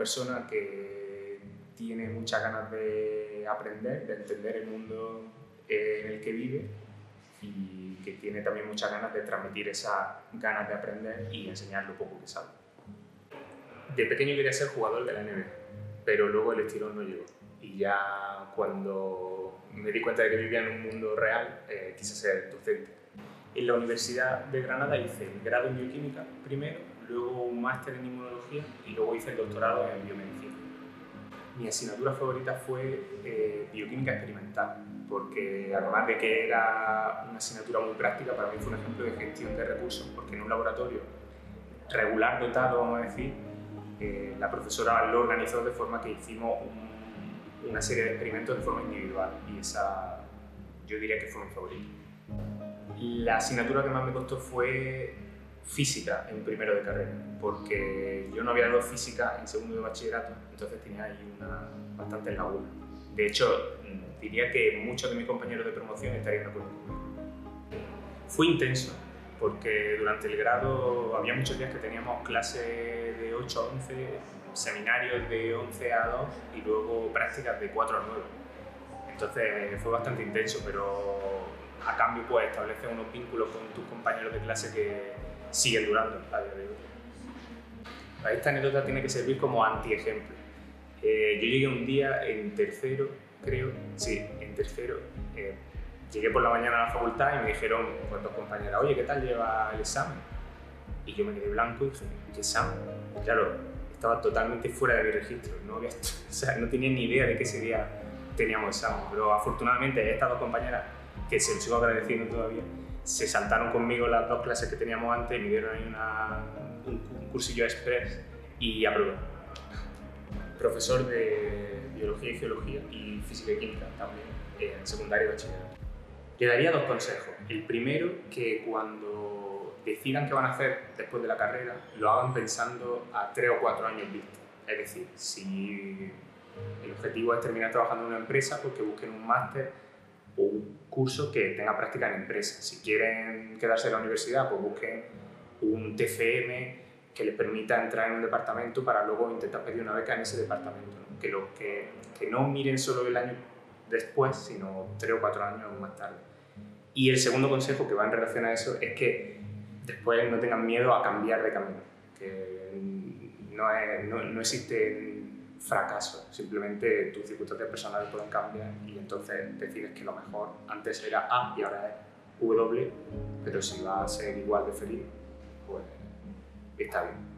persona que tiene muchas ganas de aprender, de entender el mundo en el que vive y que tiene también muchas ganas de transmitir esas ganas de aprender y enseñar lo poco que sabe. De pequeño quería ser jugador de la NBA, pero luego el estirón no llegó. Y ya cuando me di cuenta de que vivía en un mundo real, quise ser docente. En la Universidad de Granada hice el grado en bioquímica primero, luego un máster en inmunología y luego hice el doctorado en biomedicina. Mi asignatura favorita fue bioquímica experimental, porque además de que era una asignatura muy práctica, para mí fue un ejemplo de gestión de recursos, porque en un laboratorio regular dotado, vamos a decir, la profesora lo organizó de forma que hicimos una serie de experimentos de forma individual y esa yo diría que fue mi favorita. La asignatura que más me costó fue física en primero de carrera, porque yo no había dado física en segundo de bachillerato, entonces tenía ahí bastantes lagunas. De hecho, diría que muchos de mis compañeros de promoción estarían de acuerdo conmigo. Fue intenso, porque durante el grado había muchos días que teníamos clases de 8 a 11, seminarios de 11 a 2 y luego prácticas de 4 a 9. Entonces fue bastante intenso, pero a cambio pues estableces unos vínculos con tus compañeros de clase que siguen durando a día de hoy. Esta anécdota tiene que servir como anti-ejemplo. Yo llegué un día en tercero, creo, sí, en tercero, llegué por la mañana a la facultad y me dijeron pues, dos compañeras, oye, ¿qué tal lleva el examen? Y yo me quedé blanco y dije, ¿qué examen? Y claro, estaba totalmente fuera de mi registro, no tenía ni idea de que ese día teníamos examen, pero afortunadamente estas dos compañeras, que se los sigo agradeciendo todavía, se saltaron conmigo las dos clases que teníamos antes y me dieron ahí un cursillo express y aprobé. Profesor de biología y geología y física y química también en secundaria y bachillerato. Le daría dos consejos. El primero, que cuando decidan qué van a hacer después de la carrera, lo hagan pensando a 3 o 4 años vista. Es decir, si el objetivo es terminar trabajando en una empresa, pues que busquen un máster o un curso que tenga práctica en empresa. Si quieren quedarse en la universidad, pues busquen un TFM que les permita entrar en un departamento para luego intentar pedir una beca en ese departamento, ¿no? Que no miren solo el año después, sino 3 o 4 años más tarde. Y el segundo consejo que va en relación a eso es que después no tengan miedo a cambiar de camino, que no existe fracaso, simplemente tus circunstancias personales pueden cambiar y entonces decides que lo mejor antes era A y ahora es W, pero si va a ser igual de feliz, pues está bien.